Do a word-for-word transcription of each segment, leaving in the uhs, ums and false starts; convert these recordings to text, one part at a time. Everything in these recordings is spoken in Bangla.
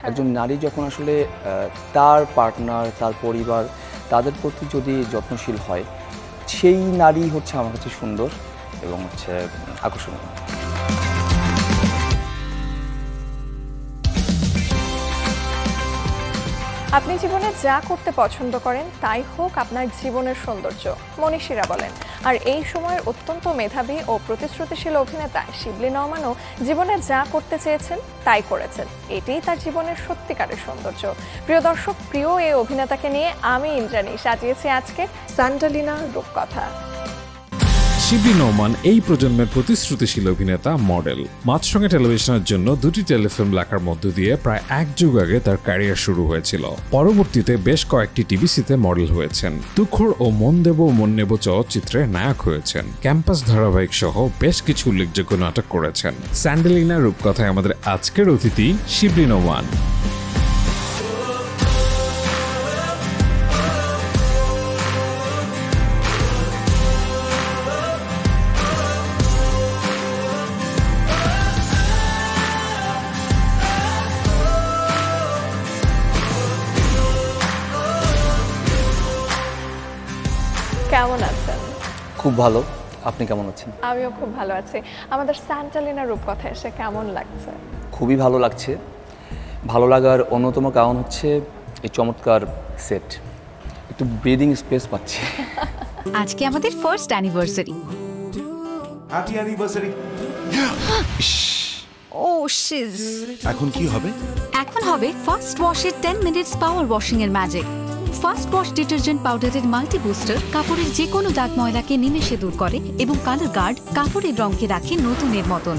একজন নারী যখন আসলে তার পার্টনার, তার পরিবার, তাদের প্রতি যদি যত্নশীল হয়, সেই নারী হচ্ছে আমার কাছে সুন্দর এবং হচ্ছে আকর্ষণীয়। আপনি জীবনে যা করতে পছন্দ করেন তাই হোক আপনার জীবনের সৌন্দর্য, মনীষীরা বলেন। আর এই সময়ের অত্যন্ত মেধাবী ও প্রতিশ্রুতিশীল অভিনেতা শিবলী নওমানও জীবনে যা করতে চেয়েছেন তাই করেছেন। এটাই তার জীবনের সত্যিকারের সৌন্দর্য। প্রিয় দর্শক, প্রিয় এই অভিনেতাকে নিয়ে আমি ইন্দ্রাণী সাজিয়েছি আজকে স্যান্ডালিনা রূপকথা। শিবলী নওমান এই প্রজন্মের প্রতিশ্রুতিশীল অভিনেতা, মডেল। মাছরাঙা টেলিভিশনের জন্য দুটি টেলিফিল্ম লেখার মধ্য দিয়ে প্রায় এক যুগ আগে তার ক্যারিয়ার শুরু হয়েছিল। পরবর্তীতে বেশ কয়েকটি টিভিসিতে মডেল হয়েছেন। তুখোড় ও মন দেব মন নেব চলচ্চিত্রে নায়ক হয়েছেন। ক্যাম্পাস ধারাবাহিক সহ বেশ কিছু উল্লেখযোগ্য নাটক করেছেন। স্যান্ডালিনা রূপকথায় আমাদের আজকের অতিথি শিবলী নওমান। কেমন আছেন? খুব ভালো, আপনি কেমন আছেন? আমিও খুব ভালো আছি। আমাদের স্যান্ডালিনা রূপকথা এসে কেমন লাগছে? খুবই ভালো লাগছে। ভালো লাগার অন্যতম কারণ হচ্ছে এই চমৎকার সেট, একটু ব্রিদিং স্পেস পাচ্ছি। আজকে আমাদের ফার্স্ট অ্যানিভার্সারি। Happy anniversary. ও শিজ। এখন কি হবে? এখন হবে ফার্স্ট ওয়াশের টেন মিনিটস পাওয়ার ওয়াশিং এর ম্যাজিক। ফার্স্ট ওয়াশ ডিটারজেন্ট পাউডারের মাল্টি বুস্টার কাপড়ের যে কোনো দাগ ময়লাকে নিমেষে দূর করে এবং কালার গার্ড কাপড়ের রঙকে রাখে নতুনের মতন।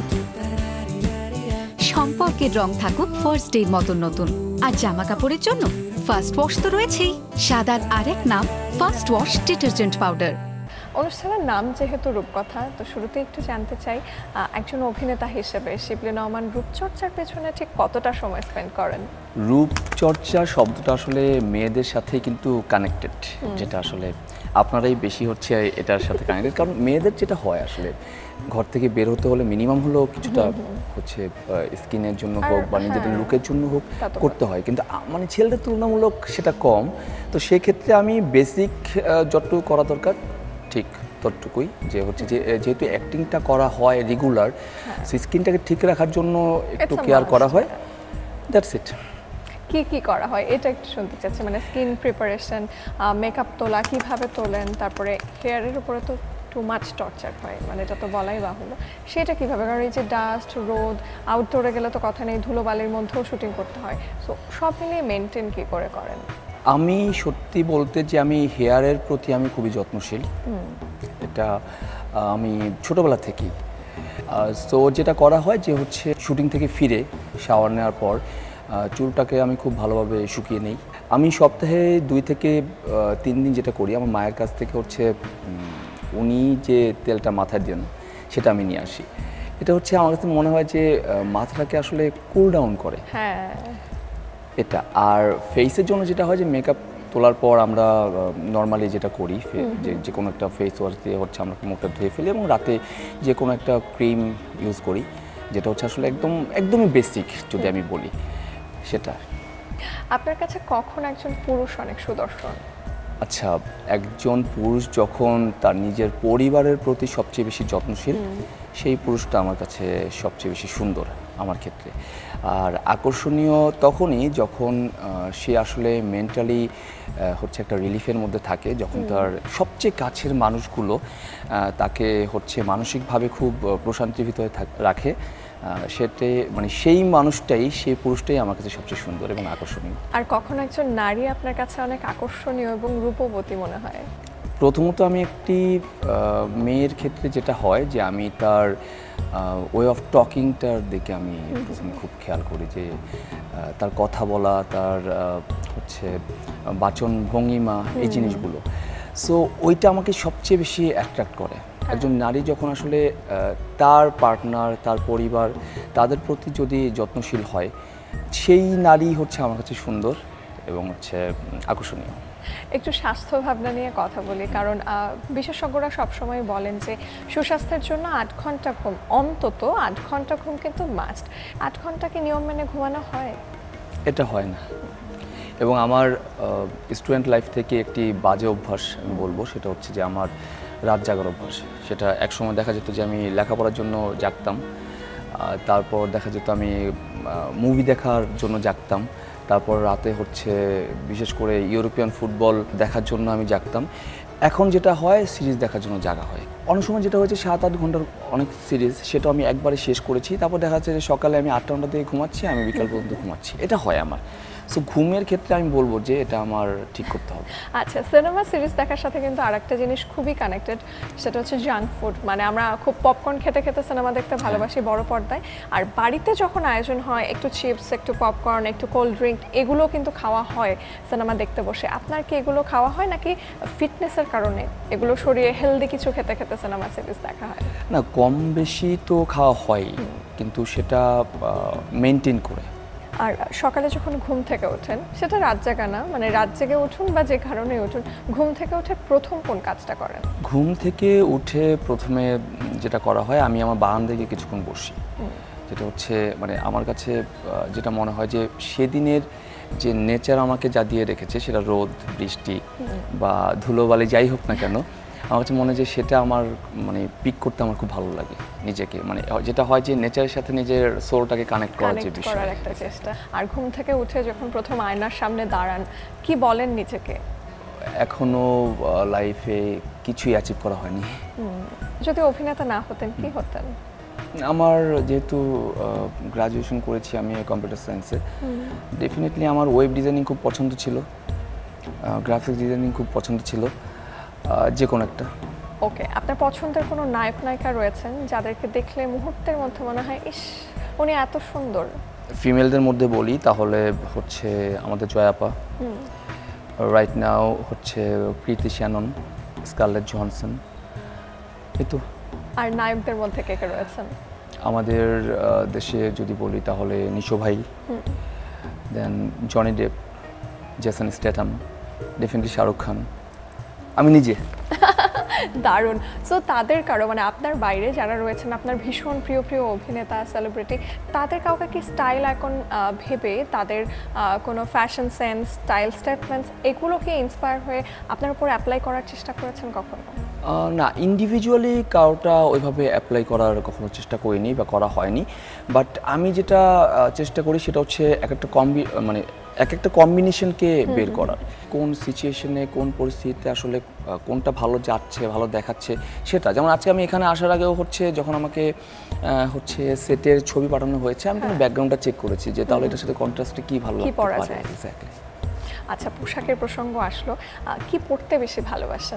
সম্পর্কের রং থাকুক ফার্স্ট ডের মতন নতুন। আর জামা কাপড়ের জন্য ফার্স্ট ওয়াশ তো রয়েছেই, সাদার আরেক নাম ফার্স্ট ওয়াশ ডিটারজেন্ট পাউডার। অনুষ্ঠানের নাম যেহেতু রূপকথা, তো শুরুতে একটু জানতে চাই একজন অভিনেতা হিসেবে শিবলী নওমান রূপচর্চার পেছনে ঠিক কতটা সময় স্পেন্ড করেন? রূপচর্চা শব্দটা আসলে মেয়েদের সাথে কিন্তু কানেক্টেড, যেটা আসলে আপনারাই বেশি হচ্ছে এটার সাথে কানেক্টেড। কারণ মেয়েদের যেটা হয় আসলে ঘর থেকে বের হতে হলে মিনিমাম হলো কিছুটা হচ্ছে স্কিনের জন্য হোক বা নিজেদের লুকের জন্য হোক করতে হয়, কিন্তু মানে ছেলেদের তুলনামূলক সেটা কম। তো সেক্ষেত্রে আমি বেসিক যতটুকু করা দরকার ঠিক ততটুকুই, যে হচ্ছে যে যেহেতু অ্যাক্টিংটা করা হয় রেগুলার, স্কিনটাকে ঠিক রাখার জন্য একটু কেয়ার করা হয়, দ্যাটস ইট। কি কি করা হয় এটা একটু শুনতে চাচ্ছি, মানে স্কিন প্রিপারেশন, মেকআপ তোলা কিভাবে তোলেন, তারপরে হেয়ারের উপরে তো টু মাচ টর্চার হয়, মানে এটা তো বলাই বাহুল্য, সেটা কিভাবে? কারণ এই যে ডাস্ট, রোদ, আউটডোরে গেলে তো কথা নেই, ধুলোবালির মধ্যেও শুটিং করতে হয়, সো সব মিলিয়ে মেনটেন কি করে করেন? আমি সত্যি বলতে যে আমি হেয়ারের প্রতি আমি খুবই যত্নশীল, এটা আমি ছোটোবেলা থেকেই। সো যেটা করা হয় যে হচ্ছে শুটিং থেকে ফিরে শাওয়ার নেওয়ার পর চুলটাকে আমি খুব ভালোভাবে শুকিয়ে নিই। আমি সপ্তাহে দুই থেকে তিন দিন যেটা করি, আমার মায়ের কাছ থেকে হচ্ছে উনি যে তেলটা মাথায় দেন সেটা আমি নিয়ে আসি। এটা হচ্ছে আমার কাছে মনে হয় যে মাথাটাকে আসলে কুল ডাউন করে। হ্যাঁ, এটা। আর ফেসের জন্য যেটা হয় যে মেকআপ তোলার পর আমরা নর্মালি যেটা করি, যে যে কোনো একটা ফেস ওয়াশ দিয়ে হচ্ছে আমরা মুখটা ধুয়ে ফেলি এবং রাতে যে কোনো একটা ক্রিম ইউজ করি, যেটা হচ্ছে আসলে একদম একদমই বেসিক যদি আমি বলি সেটা। আপনার কাছে কখন একজন পুরুষ অনেক সুদর্শন? আচ্ছা, একজন পুরুষ যখন তার নিজের পরিবারের প্রতি সবচেয়ে বেশি যত্নশীল, সেই পুরুষটা আমার কাছে সবচেয়ে বেশি সুন্দর আমার ক্ষেত্রে। আর আকর্ষণীয় তখনই যখন সে আসলে মেন্টালি হচ্ছে একটা রিলিফের মধ্যে থাকে, যখন তার সবচেয়ে কাছের মানুষগুলো তাকে হচ্ছে মানসিকভাবে খুব প্রশান্তির ভিতরে রাখে, সেটা মানে সেই মানুষটাই, সেই পুরুষটাই আমার কাছে সবচেয়ে সুন্দর এবং আকর্ষণীয়। আর কখন একজন নারী আপনার কাছে অনেক আকর্ষণীয় এবং রূপবতী মনে হয়? প্রথমত আমি একটি মেয়ের ক্ষেত্রে যেটা হয় যে আমি তার ওয়ে অফ টকিংটার দিকে আমি প্রথমে খুব খেয়াল করি, যে তার কথা বলা, তার হচ্ছে বাচন ভঙ্গিমা, এই জিনিসগুলো। সো ওইটা আমাকে সবচেয়ে বেশি অ্যাট্রাক্ট করে। একজন নারী যখন আসলে তার পার্টনার, তার পরিবার, তাদের প্রতি যদি যত্নশীল হয়, সেই নারী হচ্ছে আমার কাছে সুন্দর এবং হচ্ছে আকর্ষণীয়। একটু স্বাস্থ্য ভাবনা নিয়ে কথা বলি, কারণ বিশেষজ্ঞরা সবসময় বলেন যে সুস্বাস্থ্যের জন্য আট ঘন্টা ঘুম, অন্তত আট ঘন্টা ঘুম কিন্তু মাস্ট। আট ঘন্টা কি নিয়ম মেনে ঘুমানো হয়? এটা হয় না। এবং আমার স্টুডেন্ট লাইফ থেকে একটি বাজে অভ্যাস আমি বলবো, সেটা হচ্ছে যে আমার রাত জাগার অভ্যাস। সেটা একসময় দেখা যেত যে আমি লেখাপড়ার জন্য জাগতাম, তারপর দেখা যেত আমি মুভি দেখার জন্য জাগতাম, তারপর রাতে হচ্ছে বিশেষ করে ইউরোপিয়ান ফুটবল দেখার জন্য আমি জাগতাম। এখন যেটা হয় সিরিজ দেখার জন্য জাগা হয়। অনেক সময় যেটা হয়েছে সাত আট ঘন্টার অনেক সিরিজ, সেটা আমি একবারে শেষ করেছি, তারপর দেখা যাচ্ছে যে সকালে আমি আটটা ঘন্টা থেকে ঘুমাচ্ছি, আমি বিকাল পর্যন্ত ঘুমাচ্ছি। এটা হয় আমার। সো ঘুমের ক্ষেত্রে আমি বলবো যে এটা আমার ঠিক করতে হবে। আচ্ছা, সিনেমা সিরিজ দেখার সাথে কিন্তু আরেকটা জিনিস খুবই কানেক্টেড, সেটা হচ্ছে জাঙ্ক ফুড। মানে আমরা খুব পপকর্ন খেতে খেতে সিনেমা দেখতে ভালোবাসি বড় পর্দায়, আর বাড়িতে যখন আয়োজন হয় একটু চিপস, একটু পপকর্ন, একটু কোল্ড ড্রিঙ্ক, এগুলো কিন্তু খাওয়া হয় সিনেমা দেখতে বসে। আপনার কি এগুলো খাওয়া হয় নাকি ফিটনেসের কারণে এগুলো সরিয়ে হেলদি কিছু খেতে খেতে সিনেমা সিরিজ দেখা হয়? না, কম বেশি তো খাওয়া হয়, কিন্তু সেটা মেনটেন করে। আর সকালে যখন ঘুম থেকে ওঠেন, সেটা রাত জাগা না, মানে রাত জেগে উঠুন বা যে কারণে উঠুন, ঘুম থেকে উঠে প্রথম কোন কাজটা করেন? ঘুম থেকে উঠে প্রথমে যেটা করা হয়, আমি আমার বারান্দায় গিয়ে কিছুক্ষণ বসি। যেটা হচ্ছে মানে আমার কাছে যেটা মনে হয় যে সেদিনের যে নেচার আমাকে যা দিয়ে রেখেছে, সেটা রোদ, বৃষ্টি বা ধুলোবালি যাই হোক না কেন, আমার কাছে মনে হয় যে সেটা আমার মানে পিক করতে আমার খুব ভালো লাগে নিজেকে। মানে যেটা হয় যে নেচারের সাথে নিজের সোলটাকে কানেক্ট করার যে বিষয়, করার একটা চেষ্টা। আর ঘুম থেকে উঠে যখন প্রথম আয়নার সামনে দাঁড়ান, কি বলেন নিজেকে? এখনো লাইফে কিছুই অ্যাচিভ করা হয়নি। যদি অভিনেতা না হতেন কি হতেন? আমার যেহেতু গ্রাজুয়েশন করেছি আমি কম্পিউটার সায়েন্সে, ডেফিনেটলি আমার ওয়েব ডিজাইনিং খুব পছন্দ ছিল, গ্রাফিক্স ডিজাইনিং খুব পছন্দ ছিল, যে কোনো একটা। ওকে, আপনার পছন্দের কোনো নায়ক নায়িকা রয়েছেন যাদেরকে দেখলে মুহূর্তের মধ্যে মনে হয় ইস উনি এত সুন্দর? ফিমেলদের মধ্যে বলি তাহলে হচ্ছে আমাদের জয়াপা, রাইট নাও হচ্ছে কৃতি শ্যানন, স্কারলেট জোহানসন, এই তো। আর নায়কদের মধ্যে কে কে রয়েছেন? আমাদের দেশে যদি বলি তাহলে নিশো ভাই, then Johnny Depp, Jason Statham, definitely Shahrukh Khan, আমি নিজে। দারুণ। সো তাদের কারো মানে আপনার বাইরে যারা রয়েছেন আপনার ভীষণ প্রিয় প্রিয় অভিনেতা, সেলিব্রিটি, তাদের কাউকে কি স্টাইল আইকন ভেবে তাদের কোনো ফ্যাশন সেন্স, স্টাইল স্টেটমেন্টস এগুলোকে ইন্সপায়ার হয়ে আপনার উপর অ্যাপ্লাই করার চেষ্টা করেছেন কখনো? না, ইন্ডিভিজুয়ালি কাউটা ওইভাবে অ্যাপ্লাই করার কখনো চেষ্টা করিনি বা করা হয়নি। বাট আমি যেটা চেষ্টা করি সেটা হচ্ছে এক একটা কম্বি মানে এক একটা কম্বিনেশনকে বের করার, কোন সিচুয়েশনে কোন পরিস্থিতিতে আসলে কোনটা ভালো যাচ্ছে, ভালো দেখাচ্ছে সেটা। যেমন আজকে আমি এখানে আসার আগেও হচ্ছে যখন আমাকে হচ্ছে সেটের ছবি পাঠানো হয়েছে, আমি কিন্তু ব্যাকগ্রাউন্ডটা চেক করেছি যে তাহলে এটার সাথে কন্ট্রাস্টে কি ভালো লাগতে পারে। এক্স্যাক্টলি। আচ্ছা, পোশাকের প্রসঙ্গ আসলো, কি পরতে বেশি ভালোবাসেন?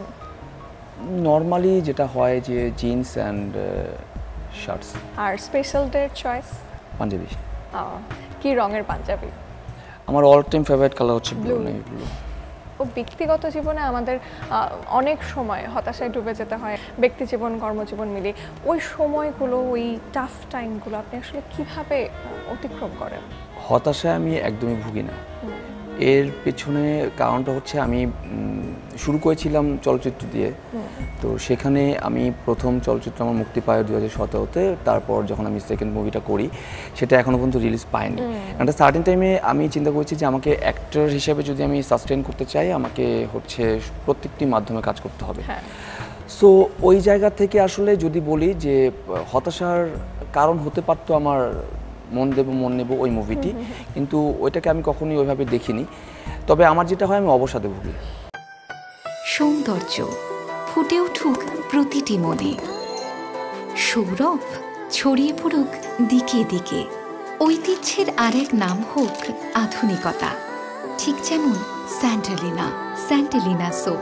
নর্মালি যেটা হয় যে জিন্স অ্যান্ড শার্টস। আর স্পেশাল ডের চয়েস? পাঞ্জাবি। কি রঙের পাঞ্জাবি? আমার অল টাইম ফেভারিট কালার হচ্ছে ব্লু, নেভি ব্লু। ও ব্যক্তিগত জীবনে আমাদের অনেক সময় হতাশায় ডুবে যেতে হয়, ব্যক্তি জীবন কর্মজীবন মিলিয়ে। ওই সময়গুলো, ওই টাফ টাইমগুলো আপনি আসলে কিভাবে অতিক্রম করেন? হতাশায় আমি একদমই ভুগি না। এর পেছনে কারণটা হচ্ছে আমি শুরু করেছিলাম চলচ্চিত্র দিয়ে, তো সেখানে আমি প্রথম চলচ্চিত্র আমার মুক্তি পায় দু হাজার সতেরোতে। তারপর যখন আমি সেকেন্ড মুভিটা করি সেটা এখনও পর্যন্ত রিলিজ পায়নি। একটা সার্টেন টাইমে আমি চিন্তা করেছি যে আমাকে অ্যাক্টর হিসেবে যদি আমি সাস্টেন করতে চাই, আমাকে হচ্ছে প্রত্যেকটি মাধ্যমে কাজ করতে হবে। সো ওই জায়গা থেকে আসলে যদি বলি যে হতাশার কারণ হতে পারতো আমার মন দেব মন নেব ওই মুভিটি, কিন্তু ওইটাকে আমি কখনোই ওইভাবে দেখিনি। তবে আমার যেটা হয় আমি অবসাদে ভুগি। সৌন্দর্য ফুটে উঠুক প্রতিটি মনে, সৌরভ ছড়িয়ে পড়ুক দিকে দিকে, ঐতিহ্যের আরেক নাম হোক আধুনিকতা, ঠিক যেমন Sandalina, Sandalina soap.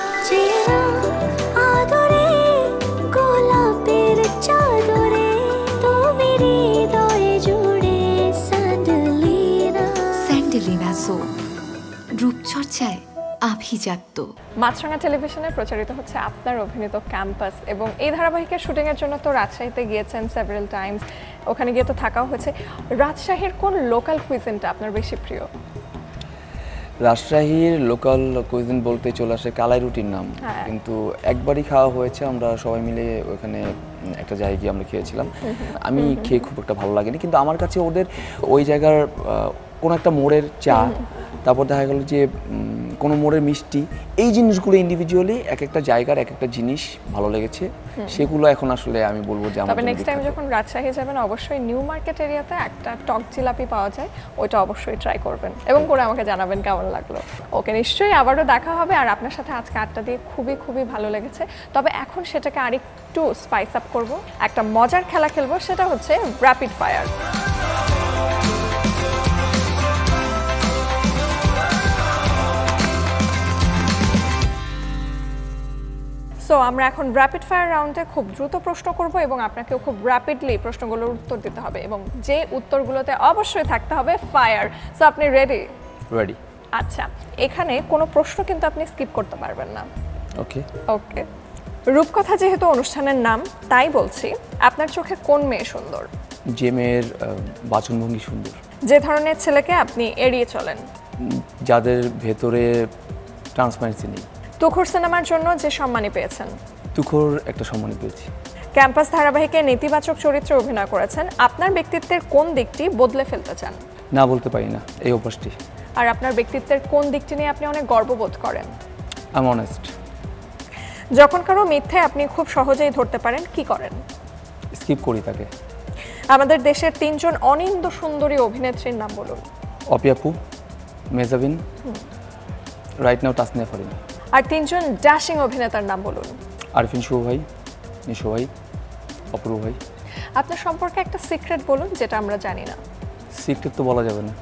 Sandalina soap, রূপচর্চায় আভিজাত্য। মাছরাঙা টেলিভিশনে প্রচারিত হচ্ছে আপনার অভিনীত ক্যাম্পাস, এবং এই ধারাবাহিকের শুটিংয়ের জন্য তো রাজশাহীতে গিয়েছেন সেভারাল টাইমস, ওখানে গিয়ে তো থাকাও হয়েছে। রাজশাহীর কোন লোকাল কুইজিনটা আপনার বেশি প্রিয়? রাজশাহীর লোকাল কুইজিন বলতে চলে আসে কালাই রুটির নাম, কিন্তু একবারই খাওয়া হয়েছে, আমরা সবাই মিলে ওখানে একটা জায়গায় গিয়ে আমরা খেয়েছিলাম। আমি খেয়ে খুব একটা ভালো লাগেনি, কিন্তু আমার কাছে ওদের ওই জায়গার কোনো একটা মোড়ের চা, তারপর দেখা গেল যে উম, কোনো মোড়ের মিষ্টি, এই জিনিসগুলো ইন্ডিভিজুয়ালি এক একটা জায়গার এক একটা জিনিস ভালো লেগেছে, সেগুলো এখন আসলে আমি বলবো যে আমার তবে জন্য নেক্সট টাইম বিখ্যাত। যখন রাজশাহী যাবেন অবশ্যই নিউ মার্কেট এরিয়াতে একটা টক জিলাপি পাওয়া যায়, ওইটা অবশ্যই ট্রাই করবেন এবং করে আমাকে জানাবেন কেমন লাগলো। ওকে, নিশ্চয়ই আবারও দেখা হবে। আর আপনার সাথে আজকে আড্ডা দিয়ে খুবই খুবই ভালো লেগেছে। তবে এখন সেটাকে আরেকটু স্পাইস আপ করব, একটা মজার খেলা খেলবো, সেটা হচ্ছে র্যাপিড ফায়ার। সো আমরা এখন র্যাপিড ফায়ার রাউন্ডে খুব দ্রুত প্রশ্ন করব এবং আপনাকেও খুব র্যাপিডলি প্রশ্নগুলোর উত্তর দিতে হবে এবং যে উত্তরগুলোতে অবশ্যই থাকতে হবে ফায়ার। সো আপনি রেডি? রেডি। আচ্ছা, এখানে কোনো প্রশ্ন কিন্তু আপনি স্কিপ করতে পারবেন না। ওকে। ওকে, রূপকথা যেহেতু অনুষ্ঠানের নাম, তাই বলছি, আপনার চোখে কোন মেয়ে সুন্দর? যে মেয়ের আহ, বাচনভঙ্গি সুন্দর, যে ধরনের ছেলেকে আপনি এড়িয়ে চলেন? উম, যাদের ভেতরে ট্রান্সপারেন্সি নেই। তুখুর সিনেমার জন্য যে সম্মানী পেয়েছেন? তুখোর একটা সম্মান পেয়েছি। ক্যাম্পাস ধারাবাহিকে নেতিবাচক চরিত্রে অভিনয় করেছেন, আপনার ব্যক্তিত্বের কোন দিকটি বদলে ফেলতে চান? না বলতে পারি না এই অভ্যাসটি। আর আপনার ব্যক্তিত্বের কোন দিকটি নিয়ে আপনি অনেক গর্ববোধ করেন? I am honest. যখন কারো মিথ্যে আপনি খুব সহজেই ধরতে পারেন, কি করেন? স্কিপ করি তাকে। আমাদের দেশের তিনজন অনিন্দ সুন্দরী অভিনেত্রীর নাম বলুন। অপিয়াপু, মেজাবিন, রাইট নাও তাসনিয়া ফারিন। আর তিনজন ড্যাশিং অভিনেতার নাম বলুন। আরফিন শুভ ভাই, নিশো ভাই, অপূর্ব ভাই। আপনার সম্পর্কে একটা সিক্রেট বলুন যেটা আমরা জানি না। সিক্রেট তো বলা যাবে না।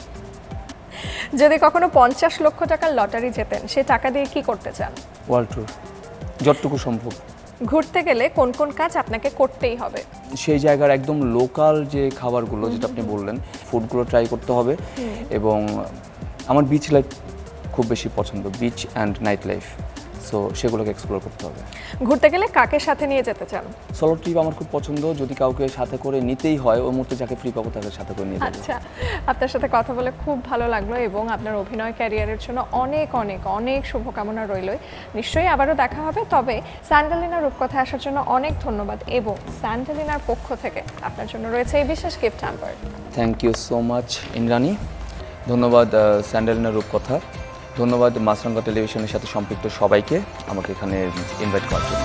যদি কখনো পঞ্চাশ লক্ষ টাকার লটারি জেতেন, সে টাকা দিয়ে কি করতে চান? ওয়ার্ল্ড ট্যুর, যতটুকু সম্ভব। ঘুরতে গেলে কোন কোন কাজ আপনাকে করতেই হবে? সেই জায়গার একদম লোকাল যে খাবারগুলো যেটা আপনি বললেন, ফুডগুলো ট্রাই করতে হবে। এবং আমার বিচ লাইফ খুব বেশি পছন্দ, beach and night life, so সেগুলোকে এক্সপ্লোর করতে হবে। ঘুরতে গেলে কাকে সাথে নিয়ে যেতে চান? সোলো ট্রিপ আমার খুব পছন্দ, যদি কাউকে সাথে করে নিতেই হয় ওই মুহূর্তে যাকে ফ্রি পাবো তাকে সাথে করে নিয়ে যাবো। আচ্ছা, আপনার সাথে কথা বলে খুব ভালো লাগলো এবং আপনার অভিনয় ক্যারিয়ারের জন্য অনেক অনেক অনেক শুভকামনা রইল। নিশ্চয়ই আবারও দেখা হবে। তবে স্যান্ডেলিনা রূপকথায় আসার জন্য অনেক ধন্যবাদ এবং স্যান্ডেলিনার পক্ষ থেকে আপনার জন্য রয়েছে এই বিশেষ gift hamper. Thank you so much Indrani, ধন্যবাদ স্যান্ডেলিনা রূপকথা, ধন্যবাদ মাছরাঙ্গা টেলিভিশনের সাথে সম্পৃক্ত সবাইকে আমাকে এখানে ইনভাইট করার জন্য।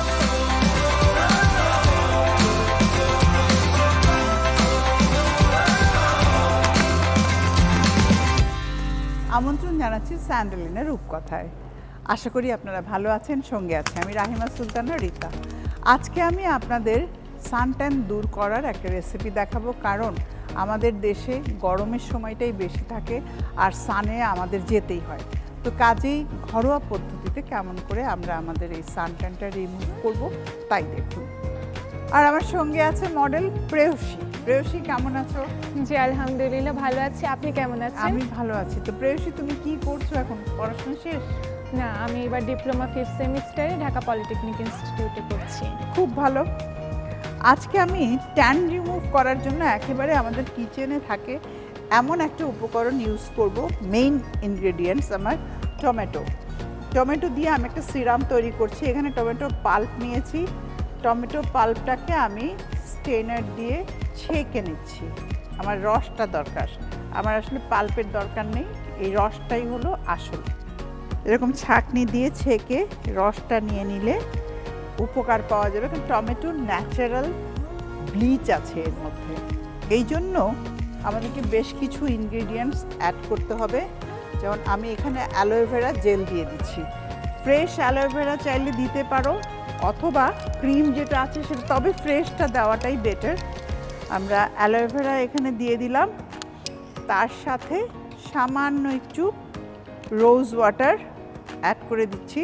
আমন্ত্রণ জানাচ্ছি স্যান্ডেলিনা রূপকথায়। আশা করি আপনারা ভালো আছেন, সঙ্গে আছে আমি রাহিমা সুলতানা রীতা। আজকে আমি আপনাদের সানট্যান দূর করার একটা রেসিপি দেখাবো, কারণ আমাদের দেশে গরমের সময়টাই বেশি থাকে আর সানে আমাদের যেতেই হয়। তো কাজেই ঘরোয়া পদ্ধতিতে কেমন করে আমরা আমাদের এই সানট্যানটা রিমুভ করব তাই দেখুন। আর আমার সঙ্গে আছে মডেল প্রেয়সী। প্রেয়সী কেমন আছো? জি আলহামদুলিল্লাহ ভালো আছি, আপনি কেমন আছেন? আমি ভালো আছি। তো প্রেয়সী, তুমি কি করছো এখন? পড়াশোনা শেষ? না, আমি এবার ডিপ্লোমা ফিফথ সেমিস্টারে ঢাকা পলিটেকনিক ইনস্টিটিউটে পড়ছি। খুব ভালো। আজকে আমি ট্যান রিমুভ করার জন্য একেবারে আমাদের কিচেনে থাকে এমন একটা উপকরণ ইউজ করব। মেইন ইনগ্রেডিয়েন্টস আমার টমেটো। টমেটো দিয়ে আমি একটা সিরাম তৈরি করছি। এখানে টমেটো পাল্প নিয়েছি। টমেটো পাল্পটাকে আমি স্টেনার দিয়ে ছেঁকে নিচ্ছি। আমার রসটা দরকার, আমার আসলে পাল্পের দরকার নেই, এই রসটাই হলো আসল। এরকম ছাঁকনি দিয়ে ছেঁকে রসটা নিয়ে নিলে উপকার পাওয়া যাবে, কারণ টমেটোর ন্যাচারাল ব্লিচ আছে এর মধ্যে। এই জন্য আমাদেরকে বেশ কিছু ইনগ্রেডিয়েন্টস অ্যাড করতে হবে। যেমন আমি এখানে অ্যালোভেরা জেল দিয়ে দিচ্ছি। ফ্রেশ অ্যালোভেরা চাইলে দিতে পারো, অথবা ক্রিম যেটা আছে সেটা, তবে ফ্রেশটা দেওয়াটাই বেটার। আমরা অ্যালোভেরা এখানে দিয়ে দিলাম, তার সাথে সামান্য একটু রোজ ওয়াটার অ্যাড করে দিচ্ছি।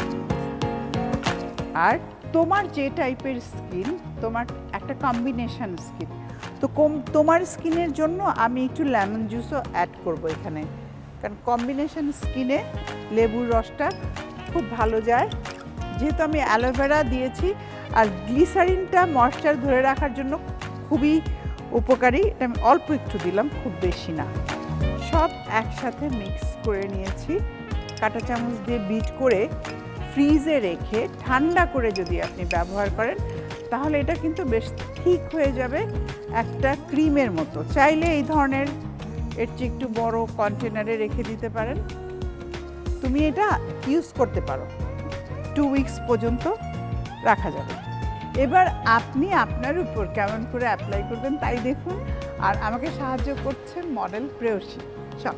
আর তোমার যে টাইপের স্কিন, তোমার একটা কম্বিনেশন স্কিন, তো কম তোমার স্কিনের জন্য আমি একটু লেমন জুসও অ্যাড করব এখানে, কারণ কম্বিনেশন স্কিনে লেবুর রসটা খুব ভালো যায়। যেহেতু আমি অ্যালোভেরা দিয়েছি, আর গ্লিসারিনটা ময়েশ্চার ধরে রাখার জন্য খুবই উপকারী, এটা আমি অল্প একটু দিলাম, খুব বেশি না। সব একসাথে মিক্স করে নিয়েছি। কাঁটা চামচ দিয়ে বিট করে ফ্রিজে রেখে ঠান্ডা করে যদি আপনি ব্যবহার করেন তাহলে এটা কিন্তু বেশ ঠিক হয়ে যাবে, একটা ক্রিমের মতো। চাইলে এই ধরনের এর চেয়ে একটু বড় কন্টেনারে রেখে দিতে পারেন। তুমি এটা ইউজ করতে পারো, টু উইকস পর্যন্ত রাখা যাবে। এবার আপনি আপনার উপর কেমন করে অ্যাপ্লাই করবেন তাই দেখুন। আর আমাকে সাহায্য করছে মডেল প্রেয়সী। সব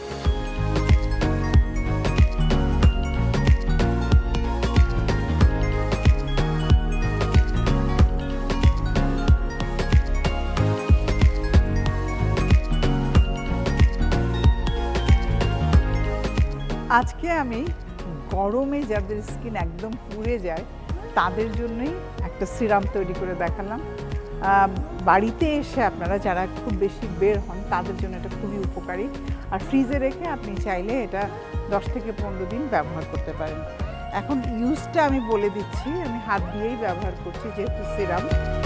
আজকে আমি গরমে যাদের স্কিন একদম পুড়ে যায় তাদের জন্যই একটা সিরাম তৈরি করে দেখালাম। বাড়িতে এসে আপনারা যারা খুব বেশি বের হন তাদের জন্য এটা খুবই উপকারী। আর ফ্রিজে রেখে আপনি চাইলে এটা দশ থেকে পনেরো দিন ব্যবহার করতে পারেন। এখন ইউজটা আমি বলে দিচ্ছি, আমি হাত দিয়েই ব্যবহার করছি যেহেতু সিরাম।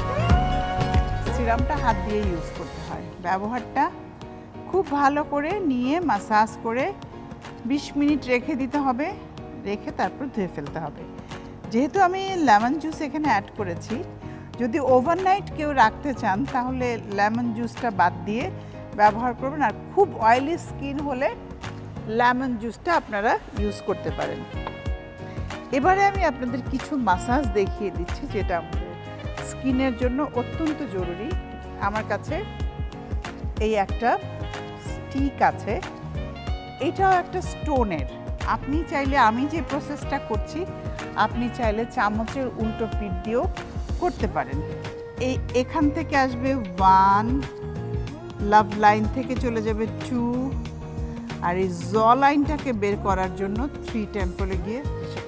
সিরামটা হাত দিয়ে ইউজ করতে হয়। ব্যবহারটা খুব ভালো করে নিয়ে মাসাজ করে বিশ মিনিট রেখে দিতে হবে, রেখে তারপর ধুয়ে ফেলতে হবে। যেহেতু আমি লেমন জুস এখানে অ্যাড করেছি, যদি ওভারনাইট কেউ রাখতে চান তাহলে লেমন জুসটা বাদ দিয়ে ব্যবহার করবেন। আর খুব অয়েলি স্কিন হলে লেমন জুসটা আপনারা ইউজ করতে পারেন। এবারে আমি আপনাদের কিছু মাসাজ দেখিয়ে দিচ্ছি যেটা আমাদের স্কিনের জন্য অত্যন্ত জরুরি। আমার কাছে এই একটা স্টিক আছে, এটাও একটা স্টোনের। আপনি চাইলে আমি যে প্রসেসটা করছি আপনি চাইলে চামচের উল্টো পিঠ দিয়েও করতে পারেন। এই এখান থেকে আসবে ওয়ান, লাভ লাইন থেকে চলে যাবে টু, আর এই জ লাইনটাকে বের করার জন্য থ্রি টেম্পলে গিয়ে শেষ।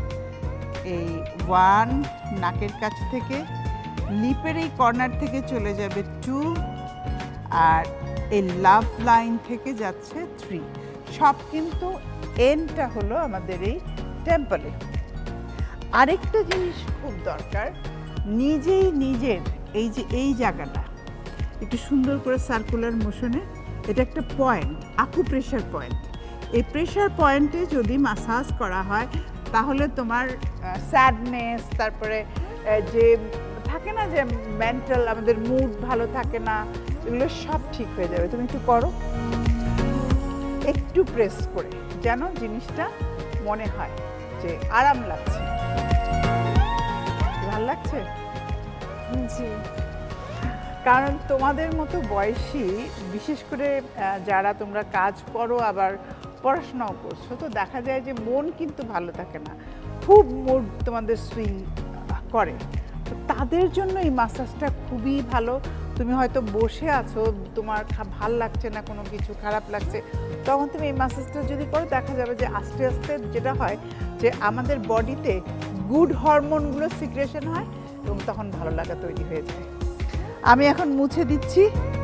এই ওয়ান নাকের কাছ থেকে লিপের এই কর্নার থেকে চলে যাবে টু, আর এই লাভ লাইন থেকে যাচ্ছে থ্রি। সব কিন্তু এন্ডটা হলো আমাদের এই টেম্পলে। আরেকটা জিনিস খুব দরকার, নিজেই নিজের এই যে এই জায়গাটা একটু সুন্দর করে সার্কুলার মোশনে, এটা একটা পয়েন্ট, আকুপ্রেশার পয়েন্ট। এই প্রেশার পয়েন্টে যদি মাসাজ করা হয় তাহলে তোমার স্যাডনেস, তারপরে যে থাকে না যে মেন্টাল আমাদের মুড ভালো থাকে না, এগুলো সব ঠিক হয়ে যাবে। তুমি একটু করো, একটু প্রেস করে, যেন জিনিসটা মনে হয় যে আরাম লাগছে। ভালো লাগছে? জি। কারণ তোমাদের মতো বয়সী, বিশেষ করে যারা তোমরা কাজ করো আবার পড়াশোনাও করছো, তো দেখা যায় যে মন কিন্তু ভালো থাকে না, খুব মুড তোমাদের সুইং করে। তো তাদের জন্য এই মাসাজটা খুবই ভালো। তুমি হয়তো বসে আছো, তোমার ভাল লাগছে না, কোনো কিছু খারাপ লাগছে, তখন তুমি এই মাসাজটা যদি করো দেখা যাবে যে আস্তে আস্তে যেটা হয় যে আমাদের বডিতে গুড হরমোনগুলো সিক্রেশন হয় এবং তখন ভালো লাগা তৈরি হয়ে যায়। আমি এখন মুছে দিচ্ছি।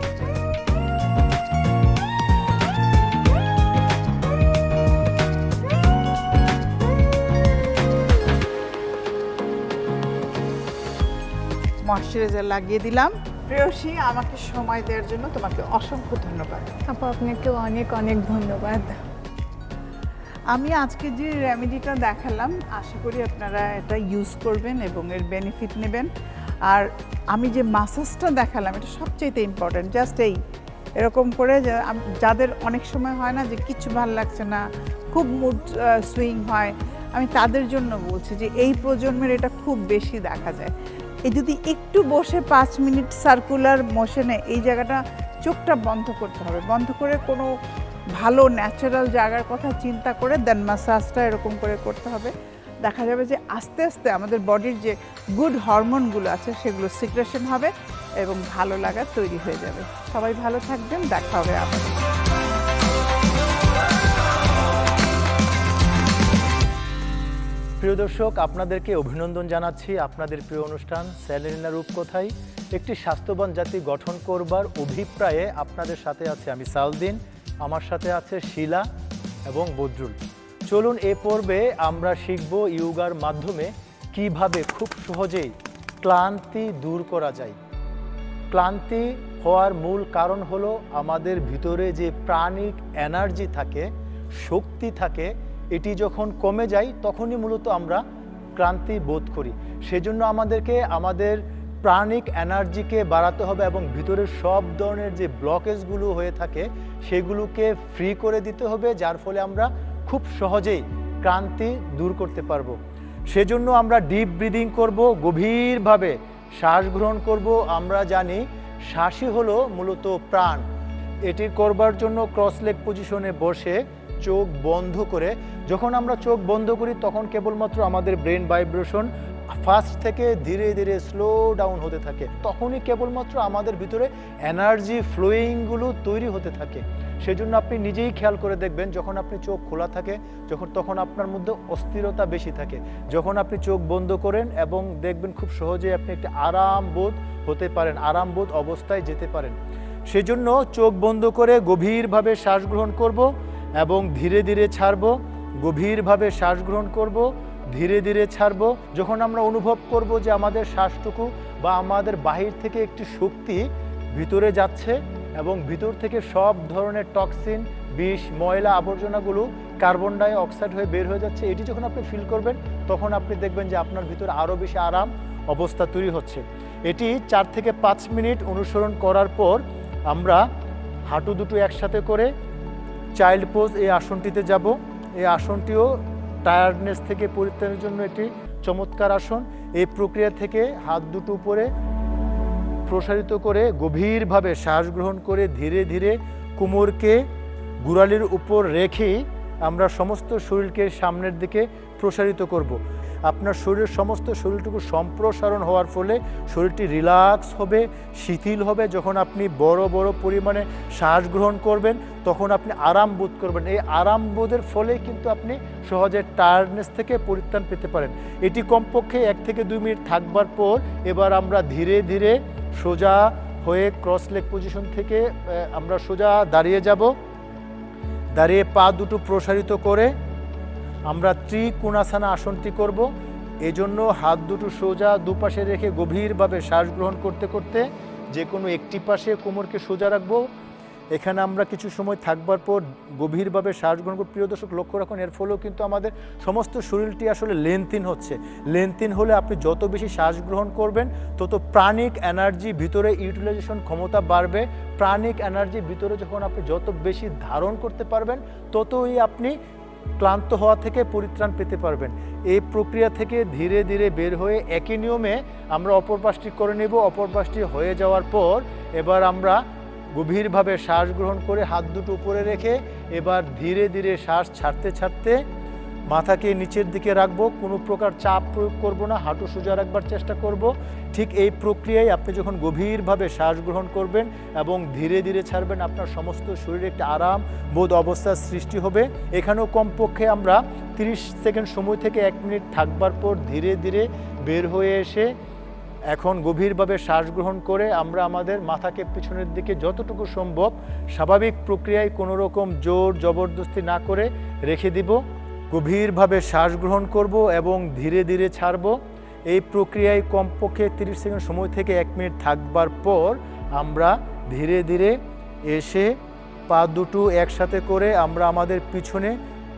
ময়শ্চারাইজার লাগিয়ে দিলাম। প্রেয়সী, আমাকে সময় দেওয়ার জন্য তোমাকে অসংখ্য ধন্যবাদ। আপু আপনাকে অনেক অনেক ধন্যবাদ। আমি আজকে যে রেমেডিটা দেখালাম আশা করি আপনারা এটা ইউজ করবেন এবং এর বেনিফিট নেবেন। আর আমি যে মাসাজটা দেখালাম এটা সবচেয়ে ইম্পর্ট্যান্ট। জাস্ট এই এরকম করে যাদের অনেক সময় হয় না যে কিছু ভালো লাগছে না, খুব মুড সুইং হয়, আমি তাদের জন্য বলছি যে এই প্রজন্মের এটা খুব বেশি দেখা যায়। এই যদি একটু বসে পাঁচ মিনিট সার্কুলার মোশনে এই জায়গাটা চোখটা বন্ধ করতে হবে, বন্ধ করে কোনো ভালো ন্যাচারাল জায়গার কথা চিন্তা করে দেন মাসাজটা এরকম করে করতে হবে। দেখা যাবে যে আস্তে আস্তে আমাদের বডির যে গুড হরমোনগুলো আছে সেগুলো সিক্রেশন হবে এবং ভালো লাগা তৈরি হয়ে যাবে। সবাই ভালো থাকবেন, দেখা হবে আবার। প্রিয় দর্শক, আপনাদেরকে অভিনন্দন জানাচ্ছি আপনাদের প্রিয় অনুষ্ঠান সেলেরিনা রূপকথায়। একটি স্বাস্থ্যবান জাতি গঠন করবার অভিপ্রায়ে আপনাদের সাথে আছে আমি সালদিন, আমার সাথে আছে শিলা এবং বদরুল। চলুন এ পর্বে আমরা শিখব ইয়োগার মাধ্যমে কিভাবে খুব সহজেই ক্লান্তি দূর করা যায়। ক্লান্তি হওয়ার মূল কারণ হলো আমাদের ভিতরে যে প্রাণিক এনার্জি থাকে, শক্তি থাকে, এটি যখন কমে যায় তখনই মূলত আমরা ক্লান্তি বোধ করি। সেজন্য আমাদেরকে আমাদের প্রাণিক এনার্জিকে বাড়াতে হবে এবং ভিতরের সব ধরনের যে ব্লকেজগুলো হয়ে থাকে সেগুলোকে ফ্রি করে দিতে হবে, যার ফলে আমরা খুব সহজেই ক্লান্তি দূর করতে পারবো। সেজন্য আমরা ডিপ ব্রিদিং করব, গভীরভাবে শ্বাস গ্রহণ করব। আমরা জানি শ্বাসই হলো মূলত প্রাণ। এটি করবার জন্য ক্রস লেগ পজিশনে বসে চোখ বন্ধ করে, যখন আমরা চোখ বন্ধ করি তখন কেবলমাত্র আমাদের ব্রেন ভাইব্রেশন ফাস্ট থেকে ধীরে ধীরে স্লো ডাউন হতে থাকে, তখনই কেবলমাত্র আমাদের ভিতরে এনার্জি ফ্লোয়িংগুলো তৈরি হতে থাকে। সেজন্য আপনি নিজেই খেয়াল করে দেখবেন, যখন আপনি চোখ খোলা থাকে যখন তখন আপনার মধ্যে অস্থিরতা বেশি থাকে। যখন আপনি চোখ বন্ধ করেন এবং দেখবেন খুব সহজেই আপনি একটি আরাম বোধ হতে পারেন, আরাম বোধ অবস্থায় যেতে পারেন। সেজন্য চোখ বন্ধ করে গভীরভাবে শ্বাস গ্রহণ করব এবং ধীরে ধীরে ছাড়ব, গভীরভাবে শ্বাস গ্রহণ করব, ধীরে ধীরে ছাড়ব। যখন আমরা অনুভব করব যে আমাদের শ্বাসটুকু বা আমাদের বাহির থেকে একটি শক্তি ভিতরে যাচ্ছে এবং ভিতর থেকে সব ধরনের টক্সিন, বিষ, ময়লা, আবর্জনাগুলো কার্বন ডাই অক্সাইড হয়ে বের হয়ে যাচ্ছে, এটি যখন আপনি ফিল করবেন তখন আপনি দেখবেন যে আপনার ভিতরে আরও বেশি আরাম অবস্থা তৈরি হচ্ছে। এটি চার থেকে পাঁচ মিনিট অনুসরণ করার পর আমরা হাঁটু দুটো একসাথে করে চাইল্ড পোজ এই আসনটিতে যাব। এই আসনটিও টায়ার্ডনেস থেকে পরিত্রাণের জন্য একটি চমৎকার আসন। এই প্রক্রিয়া থেকে হাত দুটো উপরে প্রসারিত করে গভীরভাবে শ্বাস গ্রহণ করে ধীরে ধীরে কোমরকে গোড়ালির উপর রেখেই আমরা সমস্ত শরীরকে সামনের দিকে প্রসারিত করব। আপনার শরীরের সমস্ত শরীরটুকু সম্প্রসারণ হওয়ার ফলে শরীরটি রিল্যাক্স হবে, শিথিল হবে। যখন আপনি বড় বড় পরিমাণে শ্বাস গ্রহণ করবেন তখন আপনি আরাম বোধ করবেন। এই আরাম বোধের ফলে কিন্তু আপনি সহজে টায়ার্ডনেস থেকে পরিত্রাণ পেতে পারেন। এটি কমপক্ষে এক থেকে দুই মিনিট থাকবার পর এবার আমরা ধীরে ধীরে সোজা হয়ে ক্রস লেগ পজিশন থেকে আমরা সোজা দাঁড়িয়ে যাব। দাঁড়িয়ে পা দুটো প্রসারিত করে আমরা ত্রিকোণাসনা আসনটি করব। এজন্য হাত দুটো সোজা দুপাশে রেখে গভীরভাবে শ্বাস গ্রহণ করতে করতে যে কোনো একটি পাশে কোমরকে সোজা রাখবো। এখানে আমরা কিছু সময় থাকবার পর গভীরভাবে শ্বাস গ্রহণ করব। প্রিয় দর্শক লক্ষ্য রাখুন, এর ফলেও কিন্তু আমাদের সমস্ত শরীরটি আসলে লেনথিন হচ্ছে। লেনথিন হলে আপনি যত বেশি শ্বাস গ্রহণ করবেন তত প্রাণিক এনার্জি ভিতরে ইউটিলাইজেশন ক্ষমতা বাড়বে। প্রাণিক এনার্জি ভিতরে যখন আপনি যত বেশি ধারণ করতে পারবেন ততই আপনি ক্লান্ত হওয়া থেকে পরিত্রাণ পেতে পারবেন। এই প্রক্রিয়া থেকে ধীরে ধীরে বের হয়ে একই নিয়মে আমরা অপর পাশটি করে নেব। অপর পাশটি হয়ে যাওয়ার পর এবার আমরা গভীরভাবে শ্বাস গ্রহণ করে হাত দুটো উপরে রেখে এবার ধীরে ধীরে শ্বাস ছাড়তে ছাড়তে মাথাকে নিচের দিকে রাখবো। কোনো প্রকার চাপ প্রয়োগ করব না, হাঁটু সোজা রাখবার চেষ্টা করব। ঠিক এই প্রক্রিয়ায় আপনি যখন গভীরভাবে শ্বাস গ্রহণ করবেন এবং ধীরে ধীরে ছাড়বেন আপনার সমস্ত শরীরে একটা আরাম বোধ অবস্থার সৃষ্টি হবে। এখানেও কমপক্ষে আমরা তিরিশ সেকেন্ড সময় থেকে এক মিনিট থাকবার পর ধীরে ধীরে বের হয়ে এসে এখন গভীরভাবে শ্বাস গ্রহণ করে আমরা আমাদের মাথাকে পিছনের দিকে যতটুকু সম্ভব স্বাভাবিক প্রক্রিয়ায় কোনো রকম জোর জবরদস্তি না করে রেখে দিব। গভীরভাবে শ্বাস গ্রহণ করব এবং ধীরে ধীরে ছাড়ব। এই প্রক্রিয়ায় কমপক্ষে তিরিশ সেকেন্ড সময় থেকে এক মিনিট থাকবার পর আমরা ধীরে ধীরে এসে পা দুটো একসাথে করে আমরা আমাদের পিছনে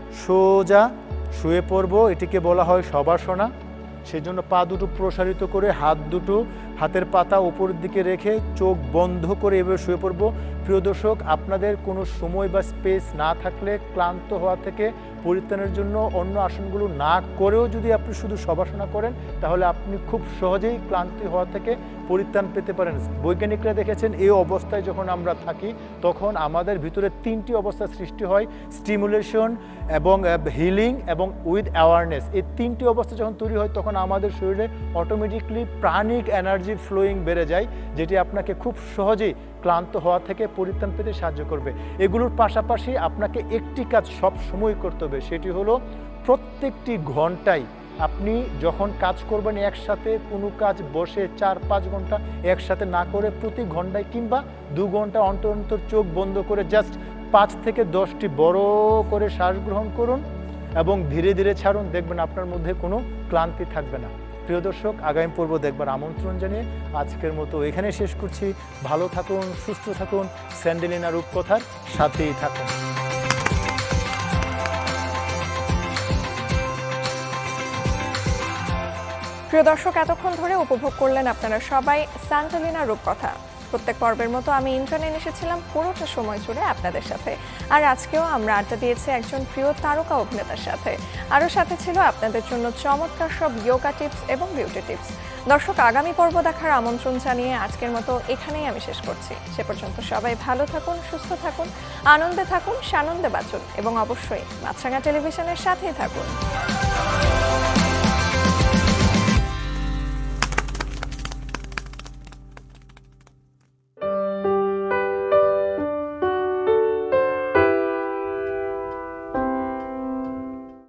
সোজা শুয়ে পড়ব। এটিকে বলা হয় শবাসনা। সেজন্য পা দুটো প্রসারিত করে হাত দুটো হাতের পাতা উপরের দিকে রেখে চোখ বন্ধ করে এভাবে শুয়ে পড়ব। প্রিয় দর্শক, আপনাদের কোনো সময় বা স্পেস না থাকলে ক্লান্ত হওয়া থেকে পরিত্রাণের জন্য অন্য আসনগুলো না করেও যদি আপনি শুধু শবাসনা করেন তাহলে আপনি খুব সহজেই ক্লান্তি হওয়া থেকে পরিত্রাণ পেতে পারেন। বৈজ্ঞানিকরা দেখেছেন এই অবস্থায় যখন আমরা থাকি তখন আমাদের ভিতরে তিনটি অবস্থার সৃষ্টি হয়, স্টিমুলেশন এবং হিলিং এবং উইথ অ্যাওয়ারনেস। এই তিনটি অবস্থা যখন তৈরি হয় তখন আমাদের শরীরে অটোমেটিকলি প্রাণিক এনার্জি ফ্লোয়িং বেড়ে যায়, যেটি আপনাকে খুব সহজেই ক্লান্ত হওয়া থেকে পরিত্রাণ পেতে সাহায্য করবে। এগুলোর পাশাপাশি আপনাকে একটি কাজ সব সময় করতে হবে, সেটি হলো প্রত্যেকটি ঘন্টায় আপনি যখন কাজ করবেন একসাথে কোনো কাজ বসে চার পাঁচ ঘন্টা একসাথে না করে প্রতি ঘন্টায় কিংবা দু ঘন্টা অন্তর অন্তর চোখ বন্ধ করে জাস্ট পাঁচ থেকে দশটি বড় করে শ্বাস গ্রহণ করুন এবং ধীরে ধীরে ছাড়ুন। দেখবেন আপনার মধ্যে কোনো ক্লান্তি থাকবে না। প্রিয় দর্শক, আগামী পর্ব দেখবার আমন্ত্রণ জানিয়ে আজকের মতো এখানে শেষ করছি। ভালো থাকুন, সুস্থ থাকুন, স্যান্ডেলিনা রূপকথার সাথেই থাকুন। প্রিয় দর্শক, এতক্ষণ ধরে উপভোগ করলেন আপনারা সবাই স্যান্ডেলিনা রূপকথা। প্রত্যেক পর্বের মতো আমি ইন্টারনেট এসেছিলাম পুরোটা সময় জুড়ে আপনাদের সাথে। আর আজকেও আমরা আড্ডা দিয়েছি একজন প্রিয় তারকা অভিনেতার সাথে। আরও সাথে ছিল আপনাদের জন্য চমৎকার সব যোগা টিপস এবং বিউটি টিপস। দর্শক, আগামী পর্ব দেখার আমন্ত্রণ জানিয়ে আজকের মতো এখানেই আমি শেষ করছি। সে পর্যন্ত সবাই ভালো থাকুন, সুস্থ থাকুন, আনন্দে থাকুন, সানন্দে বাঁচুন এবং অবশ্যই মাছরাঙা টেলিভিশনের সাথেই থাকুন।